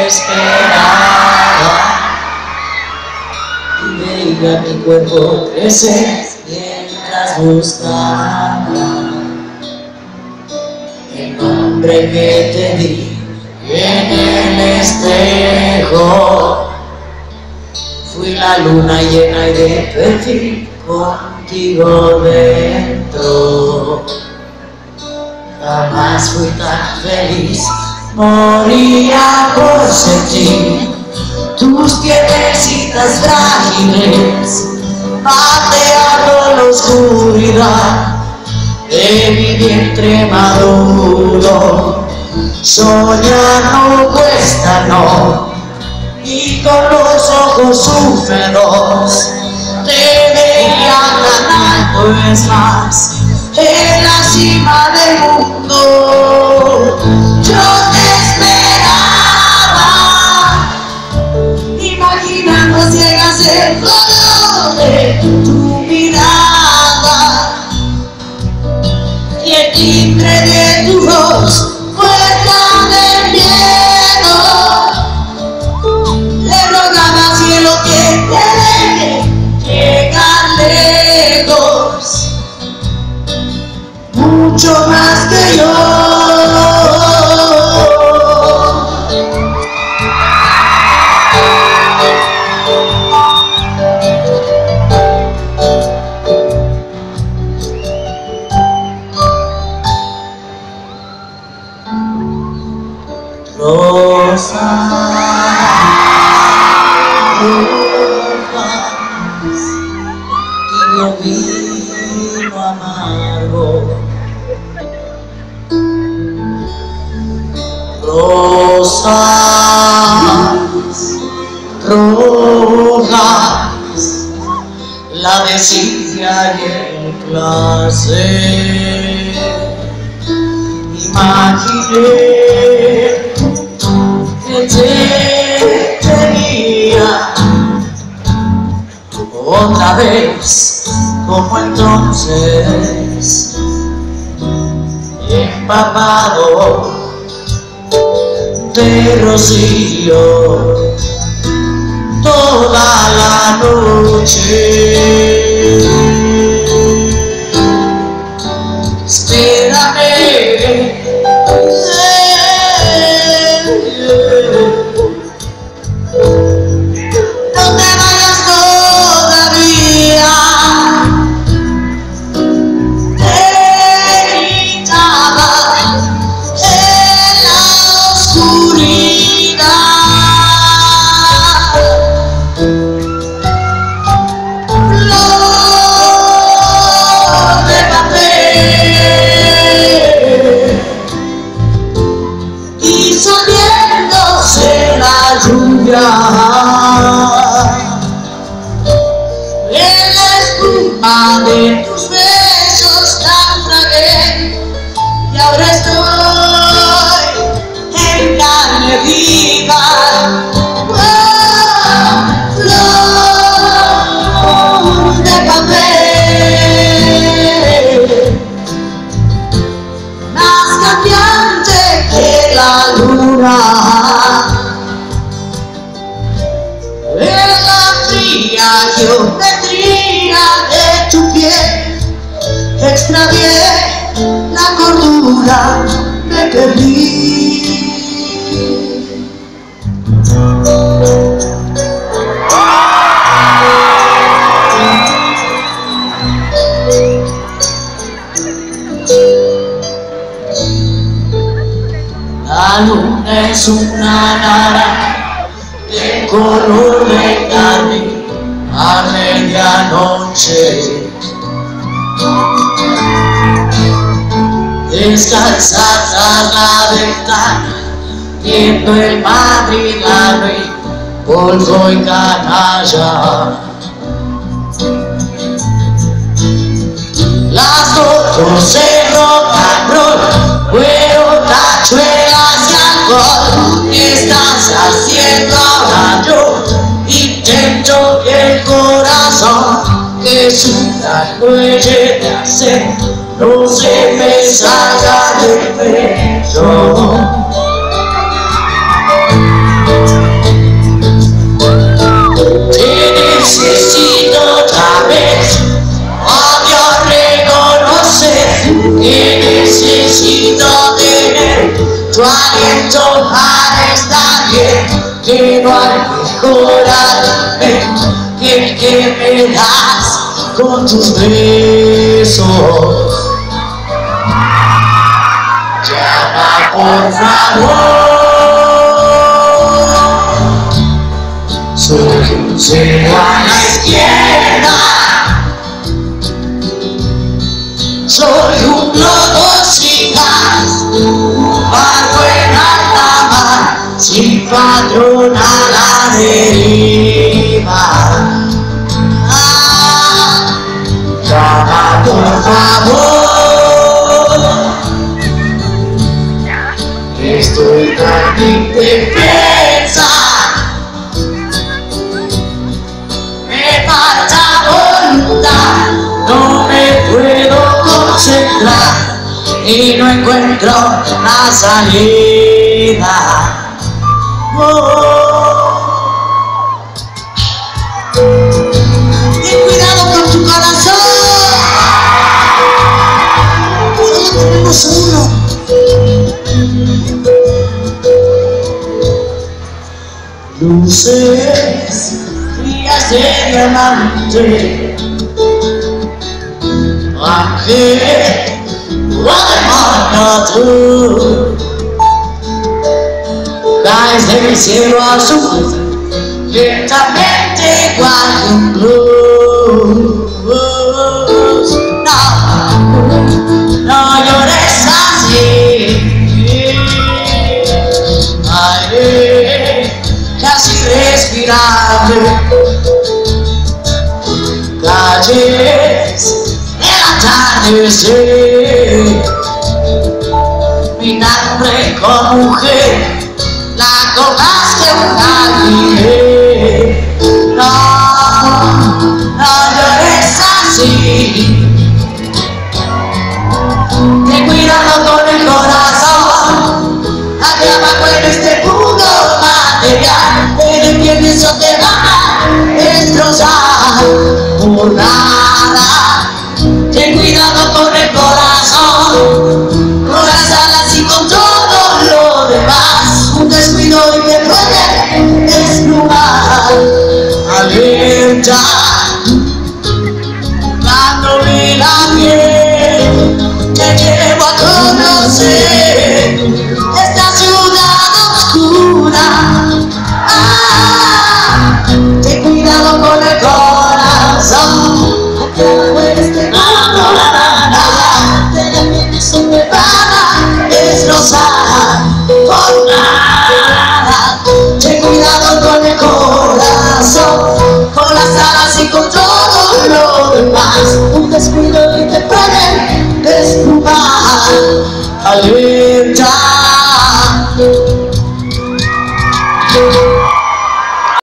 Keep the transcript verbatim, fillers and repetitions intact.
esperaba y veía mi cuerpo crecer mientras buscaba el nombre que te di en el espejo. Fui la luna llena y de perfil contigo dentro. Jamás fui tan feliz, moría por sentir tus piernecitas frágiles pateando la oscuridad de mi vientre maduro. Soñar no cuesta, no, y con los ojos húmedos te veía ganando, es más, en la cima del mundo. Yo te esperaba, imaginando ciegas el color de tu mirada y el timbre de tu voz, fuerza del miedo. Le rogaba al cielo que te deje llegar lejos, mucho más que yo. Rosas rojas, tibio vino amargo. Rosas rojas, la desidia y el placer. Imaginé que te tenía otra vez como entonces, empapado de rocío toda la noche. Espérame, no te vayas todavía. Te gritaba en la oscuridad. Flor de papel y sonriéndose la lluvia en la espuma de tus besos naufragué y ahora estoy en carne viva. Oh, flor de papel, más cambiante que la luna, en la fría geometría de tu piel extravié la cordura, me perdí. La luna es una naranja de color de carne a medianoche. Descalza tras la ventana, viendo el madrigal y polvo y canalla. Las fotos de rock and roll, cuero, tachuelas y alcohol. ¿Qué estás haciendo ahora? Yo intento que el corazón que sufra no llegue a ser, no se me salga del pecho. decorarme, que, que me das con tus besos. Llama por favor, soy un cero a la izquierda, soy un lobo sin gas, un barco en alta mar, sin patrón a la deriva. Ah, llama por favor, estoy tan indefensa, me falta voluntad, no me puedo concentrar y no encuentro la salida. Oh. Ten cuidado con tu corazón, solo tenemos uno. Luces frías de diamante, ángel, guarda tú, caes del cielo azul, lentamente igual que un blues. No, no llores así, ay, casi respirable, calles del atardecer, mi nombre con mujer, la copas que un alquiler. No, no llores así, ten cuidado con el corazón, aquí abajo en este mundo material, te entiendes o te va a destrozar por nada. Ten cuidado con el corazón, con las alas y con todo lo demás, un descuido y te puede desplumar. Alerta, dándome la piel, te llevo a conocer esta ciudad oscura. Ah, ten cuidado con el corazón, aquí abajo este mundo la nada, te entiendes o te van a destrozar por nada. Ten cuidado con el corazón, con las alas y con todo lo demás, un descuido y te pueden desplumar.